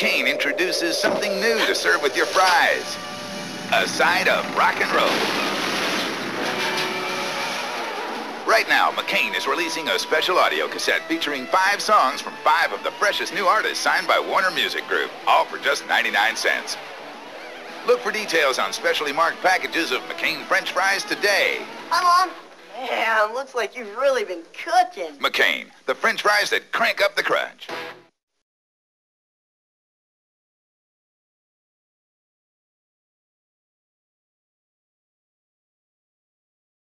McCain introduces something new to serve with your fries. A side of rock and roll. Right now, McCain is releasing a special audio cassette featuring 5 songs from 5 of the freshest new artists signed by Warner Music Group, all for just 99 cents. Look for details on specially marked packages of McCain French fries today. Hi, Mom. Man, looks like you've really been cooking. McCain, the French fries that crank up the crunch.